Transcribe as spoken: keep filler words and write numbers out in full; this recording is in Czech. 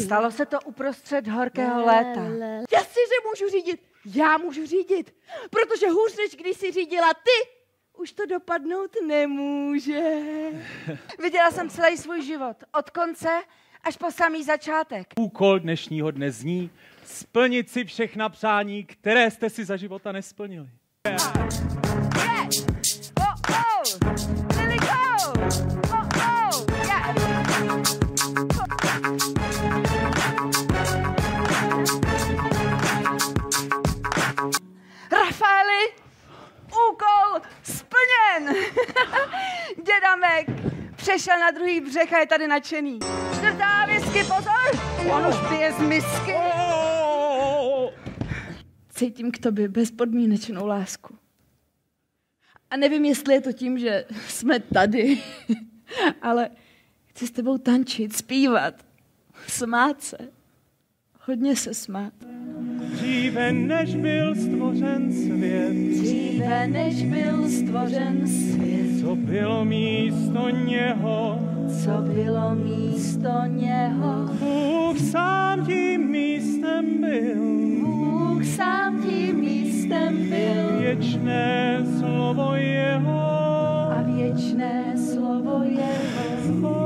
Stalo se to uprostřed horkého léta. Jasně, že můžu řídit. Já můžu řídit. Protože hůř, než když jsi řídila ty, už to dopadnout nemůže. Viděla jsem celý svůj život. Od konce až po samý začátek. Úkol dnešního dne zní splnit si všechna přání, které jste si za života nesplnili. Yeah. Yeah. Oh, oh. Lily, go. Oh, oh. Yeah. Rafaeli, úkol splněn. Dědamek přešel na druhý břeh a je tady nadšený. Čtvrtá whisky, pozor, on už pije z misky. Cítím k tobě bezpodmínečnou lásku. A nevím, jestli je to tím, že jsme tady, ale chci s tebou tančit, zpívat, smát se, hodně se smát. Dříve než byl stvořen svět, Dříve než byl stvořen svět, co bylo místo něho, co bylo místo něho, Bůh sám tím místem byl, Bůh sám tím místem byl věčné slovo jeho a věčné slovo jeho